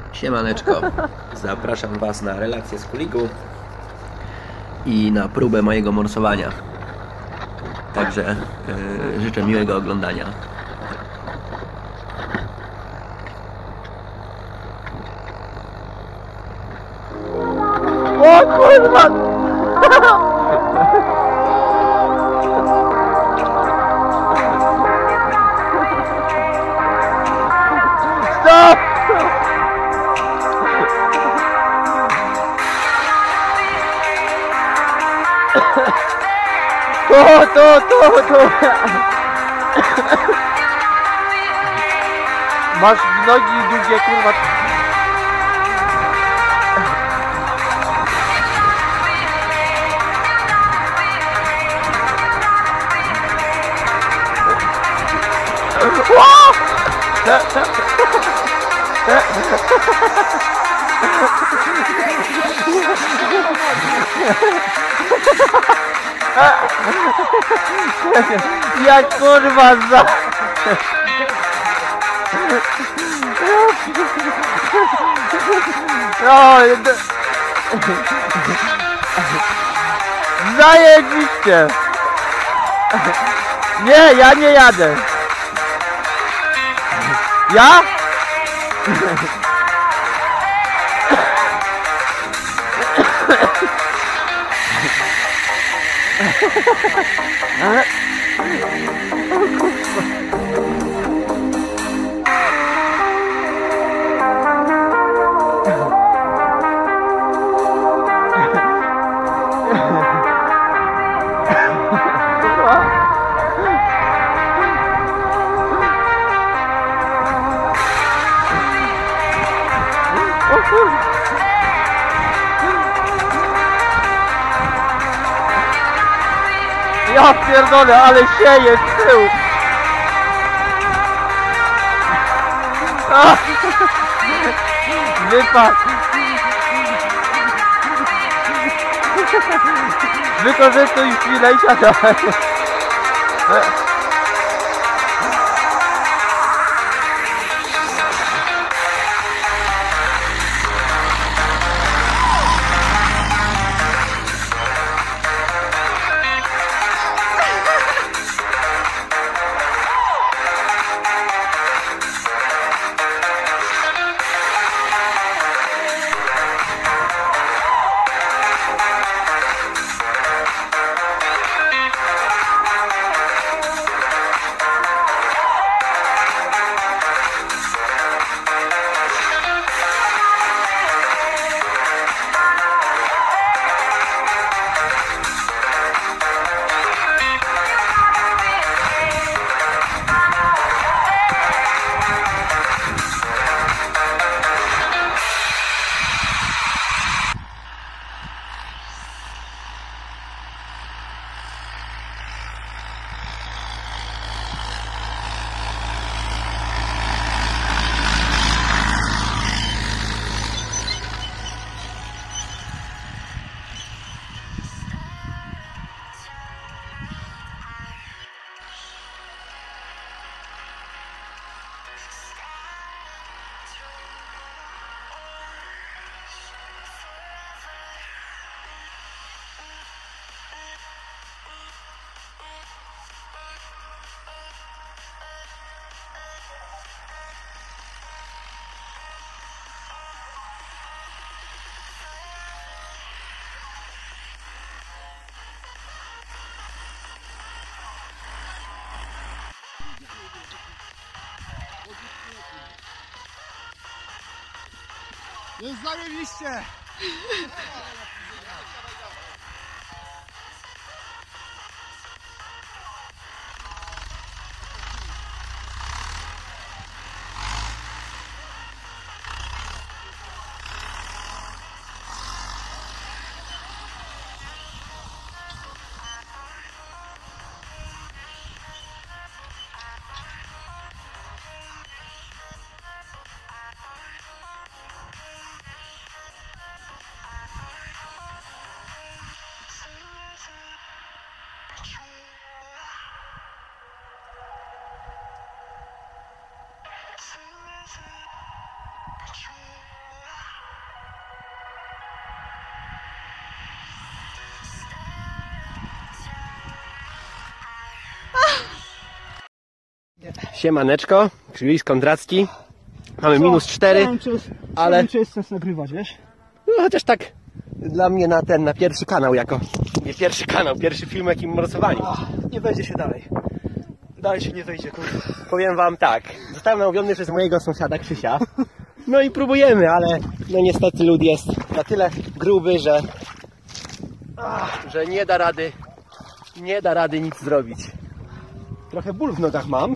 Siemaneczko, zapraszam Was na relację z Kuligu i na próbę mojego morsowania. Także życzę miłego oglądania. O kurwa! Stop! To! Masz nogi długie, kurwa. Jak kurwa za... Zajebiście! Nie, ja nie jadę. Ja? Ja pierdolę, ale sieje z tyłu. Wypadł. Wykorzystuj chwilę i siadaj. Jest zajebiście! Siemaneczko, Krzyż Kondracki. Mamy Co? minus 4, Nie wiem, ale... nie wiem, czy jest sens nagrywać, wiesz? No chociaż tak dla mnie na pierwszy kanał jako... Nie pierwszy kanał, pierwszy film o jakim morsowaniu. Nie wejdzie się dalej. Dalej się nie wejdzie, kurde. Powiem wam tak, zostałem namówiony przez mojego sąsiada Krzysia. No i próbujemy, ale no niestety lód jest na tyle gruby, że nie da rady nic zrobić. Trochę ból w nogach mam.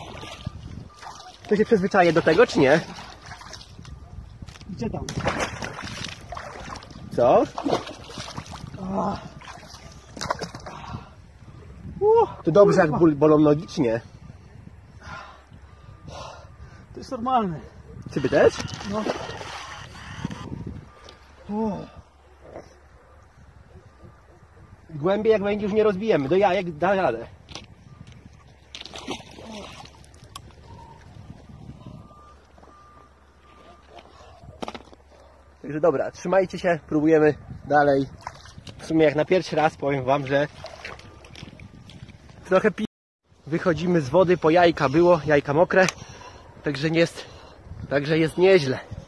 To się przyzwyczaję do tego, czy nie? Gdzie tam? Co? To dobrze jak bolą nogi, czy nie? To jest normalne. Ciebie też? No. Głębiej jak będzie już nie rozbijemy, do jajek da radę. Także dobra, trzymajcie się, próbujemy dalej. W sumie jak na pierwszy raz powiem wam, że trochę wychodzimy z wody, po jajka było, jajka mokre, także jest nieźle.